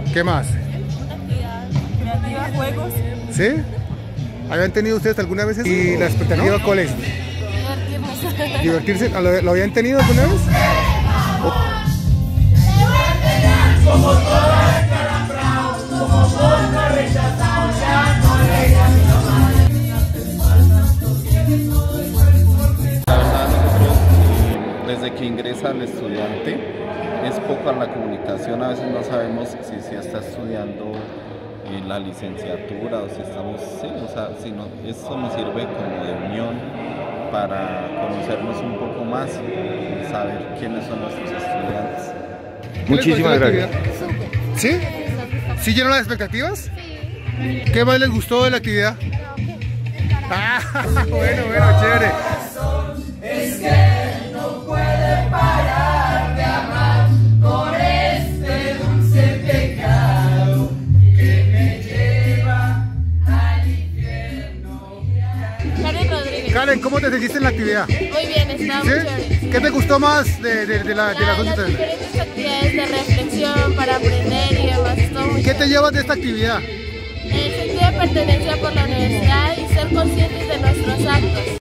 ¿Qué más? Creativa, juegos. ¿Sí? ¿Habían tenido ustedes alguna vez eso? ¿Y la expectativa cuál es? Divertirnos. ¿Divertirse? ¿Lo habían tenido alguna vez? Como toda escalambrado, como poco rechazado, ya no le camino más. La verdad, nosotros desde que ingresa el estudiante es poca la comunicación, a veces no sabemos si se está estudiando la licenciatura o si estamos, sí, o sea, si no, esto nos sirve como de unión para conocernos un poco más y saber quiénes son nuestros estudiantes. Muchísimas gracias. ¿Sí? ¿Sí llenó las expectativas? Sí. ¿Qué más les gustó de la actividad? Ah, bueno, chévere. Es que no puede parar de amar por este dulce pecado que me lleva al infierno. Karen Rodríguez. Karen, ¿cómo te sentiste en la actividad? Muy bien, está muy chévere. ¿Qué te gustó más de la Las consulta? diferentes actividades de reflexión para aprender y demás. Todo muy ¿Qué te llevas de esta actividad? El sentido de pertenencia por la universidad y ser conscientes de nuestros actos.